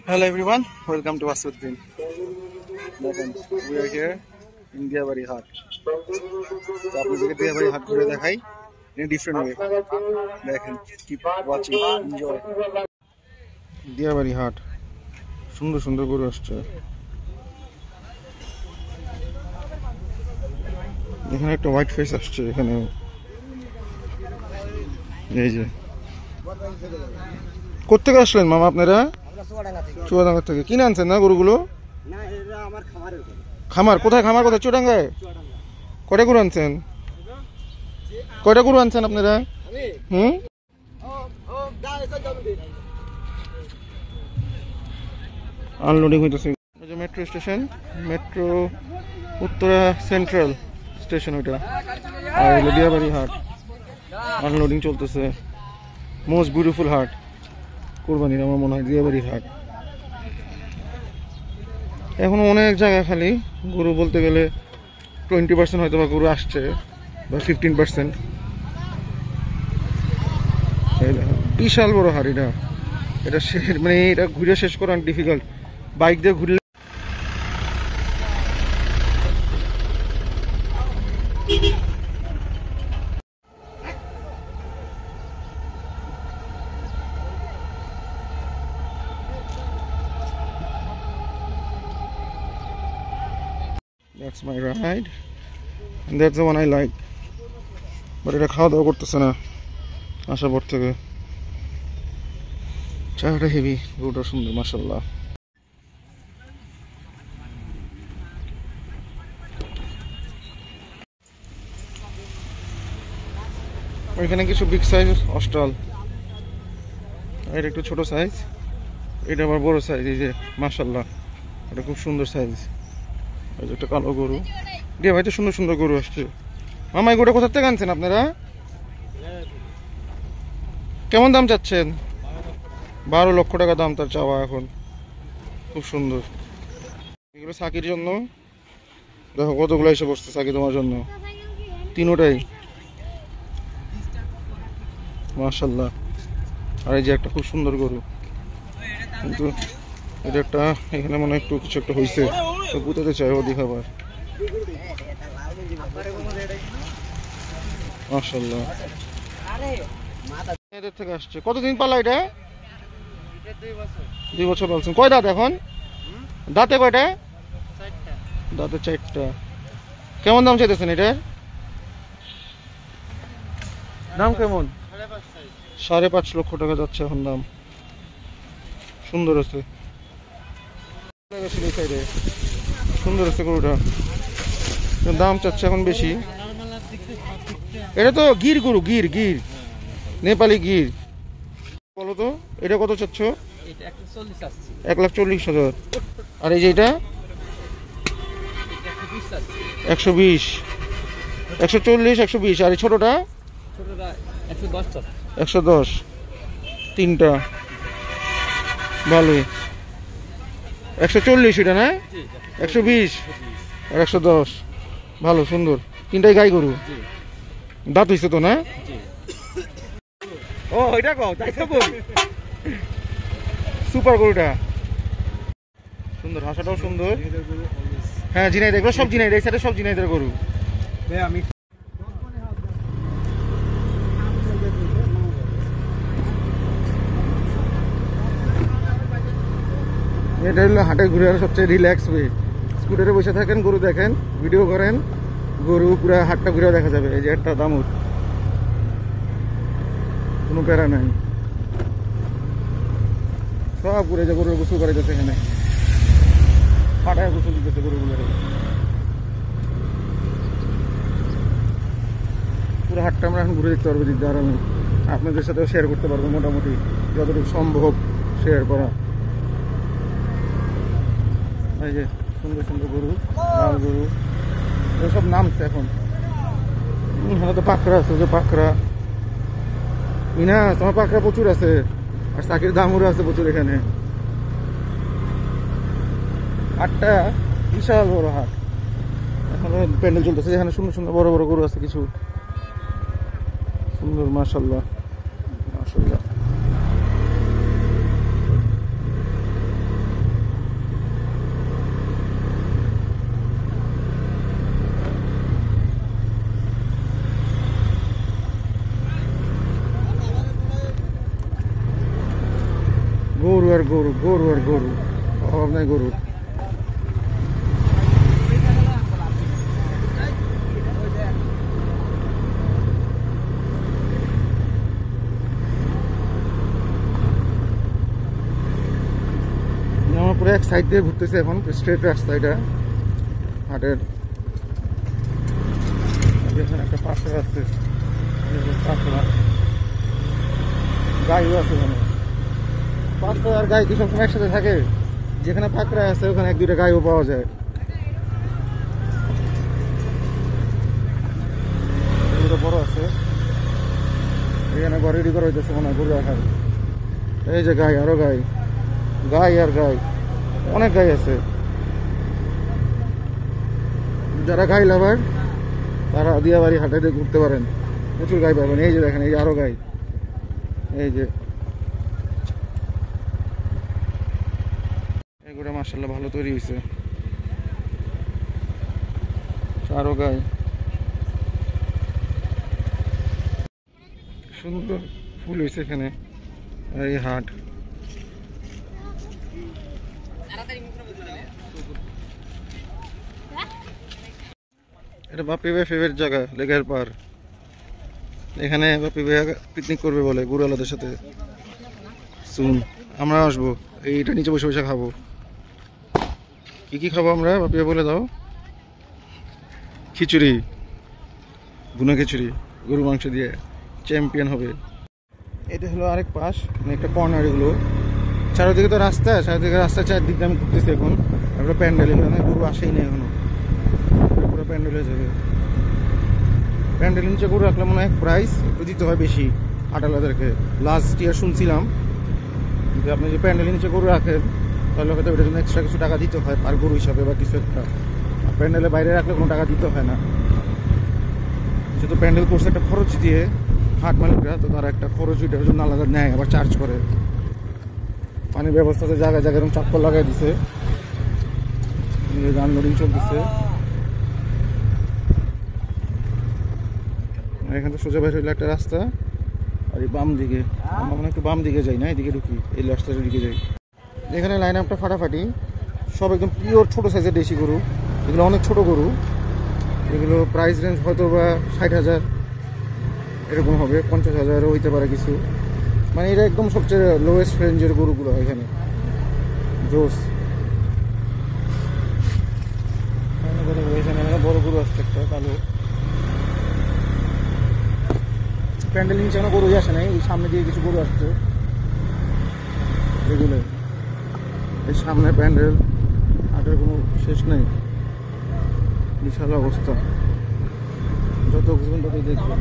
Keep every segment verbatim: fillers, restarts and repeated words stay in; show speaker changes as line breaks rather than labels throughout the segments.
Hello everyone, welcome to Asuddin. We are here in Diabari Haat. So আপনাদেরকে দিয়াবাড়ি হাট ঘুরে দেখাই in a different way. দেখেন, keep watching, enjoy. Diabari হাট সুন্দর সুন্দর গরু আসছে। এখানে একটা হোয়াইট ফেস আসছে এখানে। এই যে কোত্থেকে আসলেন মামা আপনারা? চুয়াডাঙ্গা থেকে। কিনে আনছেন না গরুগুলো? খামার কোথায়? খামার কোথায়? চুয়াডাঙ্গায়। কয়টা গরু আনছেন? কয়টা গরু আনছেন আপনারা? হুম আনলোডিং হইতেছে। Metro station, metro Uttara central station ওইটা। আর হলো দিয়াবাড়ি হাট, আনলোডিং চলতেছে। মোস্ট বিউটিফুল হাট কোরবানির আমার মনে হয় দিয়াবাড়ির হাট। এখন অনেক জায়গা খালি গরু, বলতে গেলে টোয়েন্টি পার্সেন্ট হয়তো বা গরু আসছে বা ফিফটিন পার্সেন্ট। বিশাল বড় হাট এটা। এটা মানে এটা ঘুরে শেষ করা অনেক ডিফিকাল্ট। বাইক দিয়ে ঘুরলে That's my ride and that's the one I like, but এটা খাওয়া দাওয়া করতেছে না আসার পর থেকে। চাটা হেভি, গরুটা সুন্দর মাশাআল্লাহ। এখানে কিছু বিগ সাইজ অস্ট্রাল, এটা একটু ছোট সাইজ, এটা আবার বড় সাইজ। এই যে মাশাআল্লাহ, এটা খুব সুন্দর সাইজ। একটা কালো গরু দিয়ে ভাই, তো সুন্দর সুন্দর গরু আসছে। মামা এই গরুটা কোথা থেকে আনছেন আপনারা? কেমন দাম চাচ্ছেন? বারো লক্ষ টাকা দাম তার চাওয়া এখন। খুব সুন্দর। এগুলো সাকির জন্য। দেখো কতগুলো এসে বসছে সাকি তোমার জন্য, তিনোটাই মাশাআল্লাহ। আর এই যে একটা খুব সুন্দর গরু, কিন্তু এটা একটা এখানে মনে হয় একটু কিছু একটা হয়েছে, তো গুতাতে চাই ওদিক আবার। মাশাআল্লাহ, এদের থেকে আসছে। কতদিন পালা এটা? দুই বছর পালছেন। কয় দাঁত এখন? দাঁতে কয়টা? দাঁতে চারটা। কেমন দাম চাইতেছেন এটার? দাম কেমন? সাড়ে পাঁচ লক্ষ টাকা যাচ্ছে এখন দাম। সুন্দর আছে, সুন্দর আছে গরুটা, দাম চাচ্ছে এখন বেশি। এটা তো গির গরু, গির গির নেপালি গির। বলো তো এটা কত চাচ্ছ? এক লাখ চল্লিশ হাজার। আর এই যে এটা একশো বিশ, একশো চল্লিশ, একশো বিশ। আর এই ছোটটা একশো দশ। তিনটা ভালোই। একশো চল্লিশ এটা না? একশো বিশ আর একশো দশ। ভালো সুন্দর, তিনটাই গাই গরু। দাঁত হইছে তো না? ও এটা কও, তাই তো বল। সুপার গরুটা সুন্দর, হাসাটাও সুন্দর। হ্যাঁ জিনাইদের, এগুলো সব জিনাইদের, এই সাইডে সব জিনাইদের গরু। আমি এটা হলো হাটে ঘুরে সবচেয়ে রিল্যাক্স ওয়ে। স্কুটারে বসে থাকেন, গরু দেখেন, ভিডিও করেন, গরু পুরো হাটটা ঘুরে দেখা যাবে। এই যে একটা দামুর, কোনো প্যারা নাই। সব ঘুরে যে গরুর গোসল করাইতেছে এখানে, হাটায় গোসল দিতেছে গরুগুলোর। পুরো হাটটা আমরা এখন ঘুরে দেখতে পারবো দিক দিয়ে। আর আমি আপনাদের সাথেও শেয়ার করতে পারবো, মোটামুটি যতটুকু সম্ভব শেয়ার করা। এই যে সুন্দর সুন্দর গরু, লাল গরু, সব নামছে এখন। এখানে তো পাকড়া আছে, যে পাকড়া ইনা, তোমার পাকড়া প্রচুর আছে। আর চাকির দামুরও আছে প্রচুর এখানে। হাটটা বিশাল বড় হাট। এখন প্যান্ডেল চলতেছে, এখানে সুন্দর সুন্দর বড় বড় গরু আছে কিছু সুন্দর। মাশাআল্লাহ মাশাআল্লাহ। গরু গরু আর গরু, অভাব নাই গরু। আমার পুরো এক সাইড দিয়ে ঘুরতেছে এখন, স্ট্রেট রাস্তা এটা হাটের। এখানে একটা পাথর আছে, পাথর গাইও আছে ওখানে। পাথর আর গাই কি সবসময় একসাথে থাকে? যেখানে পাকড়া আছে ওখানে এক দুইটা গাইও পাওয়া যায়। বড় আছে এখানে, ঘর রেডি করা হইতেছে মনে হয় গরু রাখার। এই যে গাই, আরো গাই, গাই আর গাই, অনেক গাই আছে। যারা গাই লাভার তারা দিয়াবাড়ি হাটে দিয়ে ঘুরতে পারেন, প্রচুর গাই পাবেন। এই যে দেখেন, এই যে আরো গাই, এই যে এগুলো মাশাআল্লাহ ভালো তৈরি হয়েছে। আরো গাই, সুন্দর ফুল হয়েছে এখানে। এই হাট এটা বাপি ভাই ফেভারিট জায়গা, লেকের পার। এখানে বাপি ভাই পিকনিক করবে বলে গুরুওয়ালাদের সাথে। শুন আমরা আসবো, এইটা নিচে বসে বসে খাবো। কি কি খাবো আমরা বাপি ভাই বলে দাও? খিচুড়ি, ভুনা খিচুড়ি গরু মাংস দিয়ে, চ্যাম্পিয়ন হবে। এটা হলো আরেক পাশ, মানে একটা কর্নার। এগুলো চারিদিকে তো রাস্তা, চারিদিকে রাস্তা চারদিকে আমি ঘুরতেছি এখন। একটা প্যান্ডেল, এখানে গরু আসেই না এখনো, পুরো প্যান্ডেল হয়ে যাবে। প্যান্ডেল নিচে গরু রাখলে মনে হয় প্রাইস একটু দিতে হয় বেশি আটালাদেরকে। লাস্ট ইয়ার শুনছিলাম যে আপনি যে প্যান্ডেলের নিচে গরু রাখেন তাহলে হয়তো এটার জন্য এক্সট্রা কিছু টাকা দিতে হয় পার গরু হিসাবে বা কিছু একটা। প্যান্ডেলের বাইরে রাখলে কোনো টাকা দিতে হয় না, যেহেতু প্যান্ডেল করছে একটা খরচ দিয়ে হাট মালিকরা, তো তারা একটা খরচ ওইটার জন্য আলাদা নেয়, আবার চার্জ করে। পানির ব্যবস্থাতে জায়গায় জায়গায় এরকম চাপ্পল লাগাই দিছে, আনলোডিং চলতেছে। এখান থেকে সোজা বাইরে হইলে একটা রাস্তা, আর এই বাম দিকে আমরা মনে একটু বাম দিকে যাই না, এদিকে ঢুকি, এই রাস্তাটার দিকে যাই। এখানে লাইন আপটা ফাটাফাটি, সব একদম পিওর ছোটো সাইজের দেশি গরু। এগুলো অনেক ছোট গরু, এগুলো প্রাইস রেঞ্জ হয়তো বা ষাট হাজার এরকম হবে, পঞ্চাশ হাজারও হইতে পারে কিছু। মানে এটা একদম সবচেয়ে লোয়েস্ট রেঞ্জের গরুগুলো এখানে। জোস এখানে বড় গরু আসছে একটা কালো। প্যান্ডেল নিচে কোনো গরুই আসে নাই, এই সামনে দিয়ে কিছু গরু আসছে এগুলো। এই সামনে প্যান্ডেল, হাটের কোনো শেষ নেই, বিশাল অবস্থা। যত ঘুরবেন ততই দেখবেন।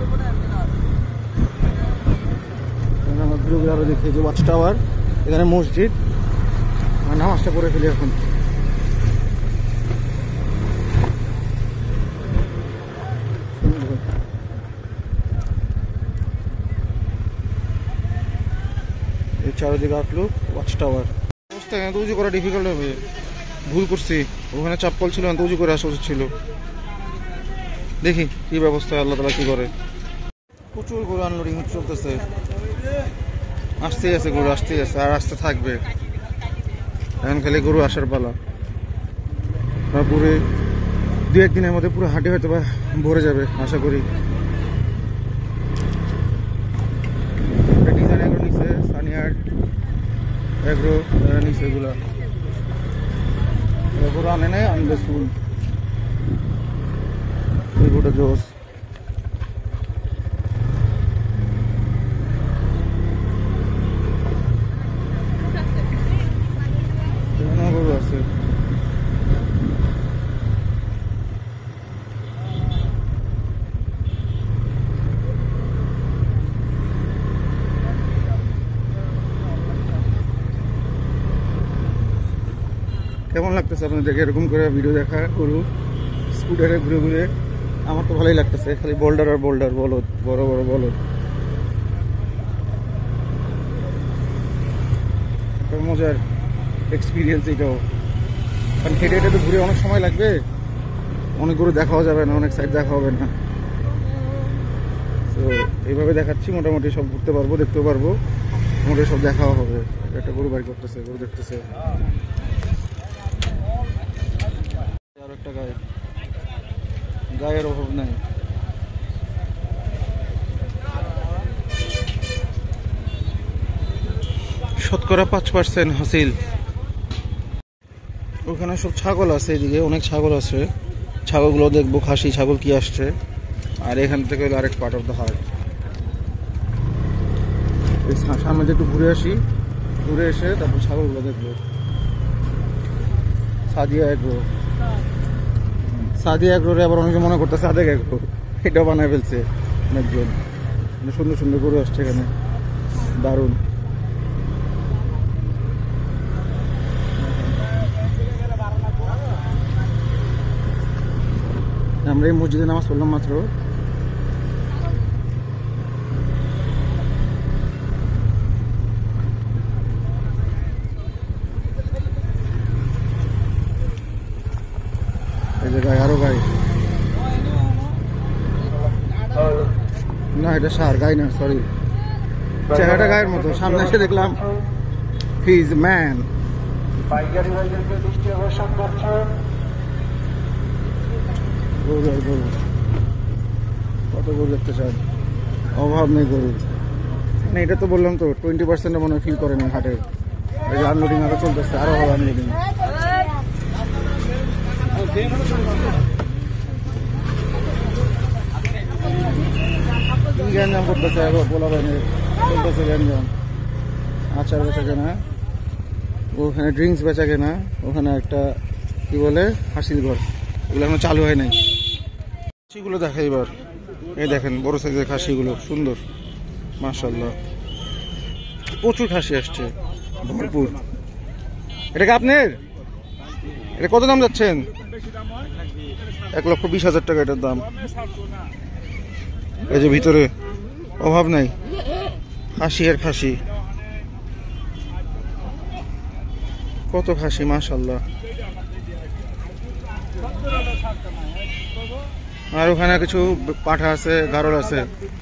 আমরা ঘুরে ঘুরে আরো দেখি যে ওয়াচ টাওয়ার, এখানে মসজিদ। আর নামাজটা পড়ে ফেলি এখন। এই চারিদিকে আউটলুক, ওয়াচ টাওয়ার। অবস্থা এখানে তো উঁচু করা ডিফিকাল্ট হবে, ভুল করছি। ওখানে চাপ্পল ছিল, এখানে তো উঁচু করে আসা উচিত ছিল। দেখি কি ব্যবস্থা আল্লাহ তাআলা কি করে। প্রচুর গরু আনলোডিং চলতেছে, আসতেই আছে গরু, আসতেই আছে, আর আসতে থাকবে। এখন খালি গরু আসার পালা। পুরো দু একদিনের মধ্যে পুরো হাটে হয়তো বা ভরে যাবে আশা করি। ডিজাইন এগুলো নিচ্ছে সানিয়ার এগ্রো, যারা নিচ্ছে এগুলা গরু আনে নাই, আনবে ফুল। এগুলো জোস। গরু আছে কেমন লাগতেছে আপনাদেরকে এরকম করে ভিডিও দেখা গরু স্কুটারে ঘুরে ঘুরে? আমার তো ভালোই লাগতেছে, খালি বোল্ডার আর বোল্ডার, বলদ, বড় বড় বলদ। একটা মজার এক্সপিরিয়েন্স এটাও, কারণ হেঁটে হেঁটে তো ঘুরে অনেক সময় লাগবে, অনেক গরু দেখাও যাবে না, অনেক সাইড দেখা হবে না। তো এইভাবে দেখাচ্ছি, মোটামুটি সব ঘুরতে পারবো, দেখতেও পারবো। মোটে সব দেখাও হবে। একটা গরু বাড়ি করতেছে, গরু দেখতেছে। আর একটা গায়ে গায়ের অভাব নাই। শতকরা পাঁচ পার্সেন্ট হাসিল। ওখানে সব ছাগল আছে, এদিকে অনেক ছাগল আছে, ছাগলগুলো দেখবো, খাসি ছাগল কি আসছে। আর এখান থেকে হলো আরেক পার্ট অফ দ্য হার্ট। এই সামনে যে একটু ঘুরে আসি, ঘুরে এসে তারপর ছাগলগুলো দেখবো। সাদিয়া এগ্রো, সাদিয়া এগ্রোরে আবার অনেকে মনে করতে সাদেক এগ্রো, এটাও বানায় ফেলছে অনেকজন। সুন্দর সুন্দর গরু আসছে এখানে, দারুণ। আমরা এই মসজিদে নামাজ পড়লাম মাত্র। এই যে গাই, আরো গাই। না এটা সার, গাই না, সরি। চেহারাটা গায়ের মতো। সামনে এসে দেখলাম হি ইজ ম্যান। গরু আর গরু, কত গরু দেখতে চান, অভাব নেই গরু। মানে এটা তো বললাম তো টোয়েন্টি পার্সেন্ট মনে হয় ফিল করে না হাটে। এই যে আনলোডিং আরো চলতেছে, আরো হবে আনলোডিং। গ্যাঞ্জাম করতেছে, বলা বাইনে চলতেছে গ্যাঞ্জাম। আচার বেচা কেনা, ওখানে ড্রিঙ্কস বেচা কেনা, ওখানে একটা কি বলে হাসিল ঘর, ওগুলো এখনো চালু হয় নাই। খাসিগুলো দেখাই এবার। এই দেখেন বড় সাইজের খাসিগুলো, সুন্দর মাশাআল্লাহ। প্রচুর খাসি আসছে, ভরপুর। এটা কি আপনার? এটা কত দাম যাচ্ছেন? এক লক্ষ বিশ হাজার টাকা এটার দাম। এই যে ভিতরে অভাব নাই, খাসি আর খাসি, কত খাসি মাশাআল্লাহ। আর ওখানে কিছু পাঠা আছে, গারল আছে।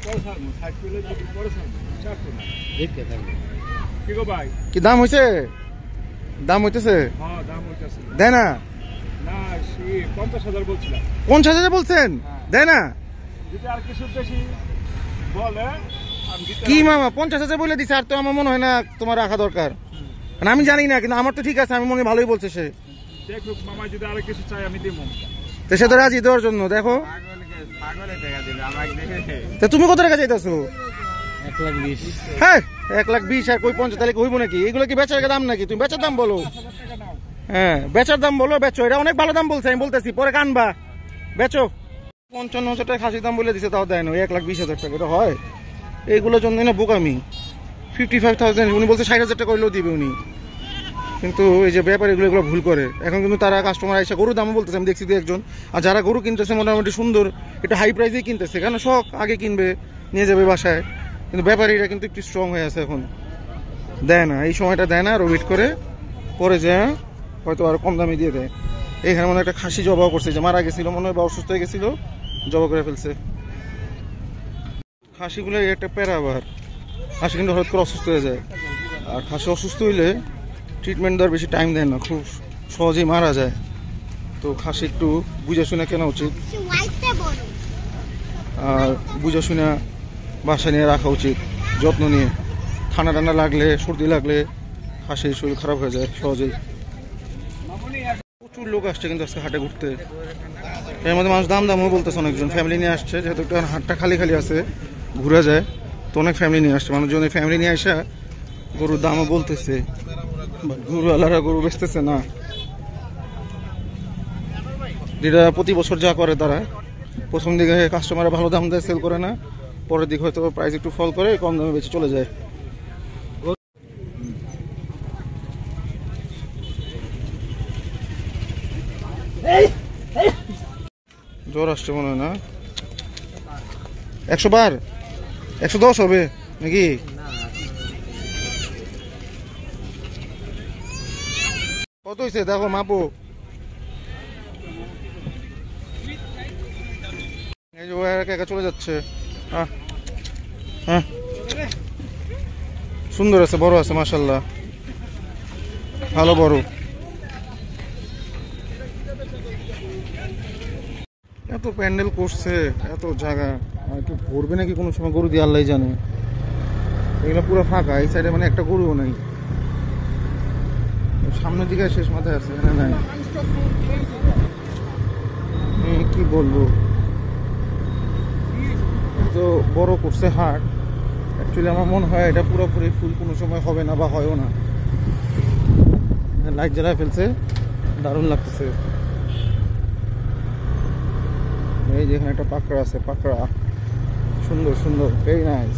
কি দাম হয়েছে? দাম হইতেছে? দেয় না? পঞ্চাশ হাজার বলছেন, দেয় না? কি মামা পঞ্চাশ হাজার বলে দিছে, আর তো আমার মনে হয় না তোমার রাখা দরকার। আমি জানি না, কিন্তু আমার তো ঠিক আছে, আমি মনে ভালোই বলছে সে। সে তো রাজি দেওয়ার জন্য। দেখো তুমি কত টাকা চাইতেছো? এক লাখ বিশ। হ্যাঁ এক লাখ বিশ আর কই পঞ্চাশ, তাহলে হইব নাকি? এগুলো কি বেচার দাম নাকি? তুমি বেচার দাম বলো। হ্যাঁ বেচার দাম বলো, বেচো। এটা অনেক ভালো দাম বলছে, আমি বলতেছি, পরে কানবা। বেচো। পঞ্চান্ন হাজার টাকা খাসির দাম বলে দিছে, তাও দেয় না। এক লাখ বিশ হাজার টাকা এটা হয়? এইগুলোর জন্য না বোকামি। ফিফটি ফাইভ থাউজেন্ড উনি বলছে, ষাট হাজার টাকা হইলেও দিবে উনি। কিন্তু এই যে ব্যাপার এগুলো এগুলো ভুল করে। এখন কিন্তু তারা কাস্টমার এসে গরুর দামও বলতেছে, আমি দেখছি দু একজন। আর যারা গরু কিনতেছে মোটামুটি সুন্দর, একটু হাই প্রাইসেই কিনতেছে, কেন শখ, আগে কিনবে, নিয়ে যাবে বাসায়। কিন্তু ব্যাপারীরা কিন্তু একটু স্ট্রং হয়ে আছে, এখন দেয় না, এই সময়টা দেয় না, আর ওয়েট করে, পরে যে হয়তো আর কম দামে দিয়ে দেয়। এখানে মনে হয় একটা খাসি জবাও করছে, যে মারা গেছিল মনে হয় বা অসুস্থ হয়ে গেছিল, জবা করে ফেলছে। খাসিগুলো একটা প্যারা, আবার খাসি কিন্তু হঠাৎ করে অসুস্থ হয়ে যায়। আর খাসি অসুস্থ হইলে ট্রিটমেন্ট দেওয়ার বেশি টাইম দেয় না, খুব সহজেই মারা যায়। তো খাসি একটু বুঝে শুনে কেনা উচিত, আর বুঝে শুনে বাসায় নিয়ে রাখা উচিত, যত্ন নিয়ে। ঠান্ডা ঠান্ডা লাগলে, সর্দি লাগলে খাসির শরীর খারাপ হয়ে যায় সহজেই। প্রচুর লোক আসছে কিন্তু আজকে হাটে ঘুরতে। এর মধ্যে মানুষ দাম দামও বলতেছে, অনেকজন ফ্যামিলি নিয়ে আসছে, যেহেতু একটু হাটটা খালি খালি আছে, ঘুরে যায়, তো অনেক ফ্যামিলি নিয়ে আসছে মানুষজন। ফ্যামিলি নিয়ে আসা গরুর দামও বলতেছে, গরুওয়ালারা গরু বেচতেছে না। যেটা প্রতি বছর যা করে তারা, প্রথম দিকে কাস্টমাররা ভালো দাম দেয়, সেল করে না, পরের দিকে হয়তো প্রাইস একটু ফল করে কম দামে বেঁচে চলে যায়। জ্বর আসছে মনে হয় না? একশো বার একশো দশ হবে নাকি? কত হয়েছে দেখো, মাপো। এই যে একা একা চলে যাচ্ছে। হ্যাঁ হ্যাঁ সুন্দর আছে, বড় আছে মাশাআল্লাহ, ভালো বড়। এত প্যান্ডেল করছে, এত জায়গা, আর একটু ভরবে নাকি কোনো সময় গরু দিয়ে আল্লাহ জানে। এগুলো পুরো ফাঁকা, এই সাইডে মানে একটা গরুও নাই। সামনের দিকে শেষ মাথায় আছে, এখানে নাই। কি বলবো, তো বড় করছে হাট। অ্যাকচুয়ালি আমার মনে হয় এটা পুরোপুরি ফুল কোনো সময় হবে না বা হয়ও না। লাইট জ্বালায় ফেলছে, দারুণ লাগতেছে। এই যে এখানে একটা পাকড়া আছে, পাকড়া সুন্দর সুন্দর, ভেরি নাইস।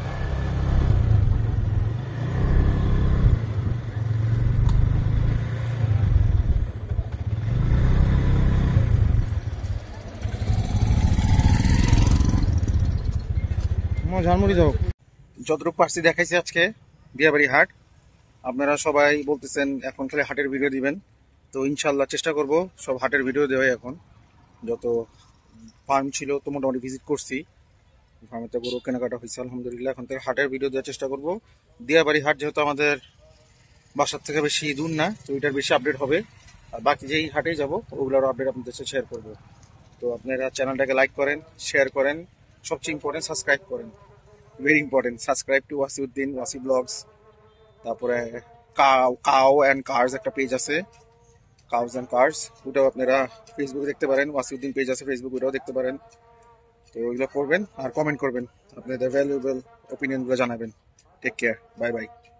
ঝালমুড়ি যাও। যতটুকু পারছি দেখাইছি আজকে দিয়াবাড়ি হাট। আপনারা সবাই বলতেছেন এখন খালি হাটের ভিডিও দিবেন, তো ইনশাল্লাহ চেষ্টা করব সব হাটের ভিডিও দেওয়াই। এখন যত ফার্ম ছিল তো মোটামুটি ভিজিট করছি, ফার্মেতে গরু কেনাকাটা হয়েছে আলহামদুলিল্লাহ। এখন থেকে হাটের ভিডিও দেওয়ার চেষ্টা করব। দিয়াবাড়ি হাট যেহেতু আমাদের বাসার থেকে বেশি দূর না, তো এটার বেশি আপডেট হবে। আর বাকি যেই হাটেই যাব ওগুলোর আপডেট আপনাদের সাথে শেয়ার করব। তো আপনারা চ্যানেলটাকে লাইক করেন, শেয়ার করেন, সবচেয়ে ইম্পর্টেন্ট সাবস্ক্রাইব করেন, very important. Subscribe to Wasiuddin, Wasi blogs. তারপরে কাউ কাউ অ্যান্ড কার্স একটা পেজ আছে, কাউস অ্যান্ড কার্স, ওটাও আপনারা ফেসবুকে দেখতে পারেন। ওয়াসিউদ্দিন পেজ আছে ফেসবুক, ওটাও দেখতে পারেন। তো ওইগুলো করবেন আর কমেন্ট করবেন, আপনাদের ভ্যালুয়েবল ওপিনিয়নগুলো জানাবেন। Take care, bye by.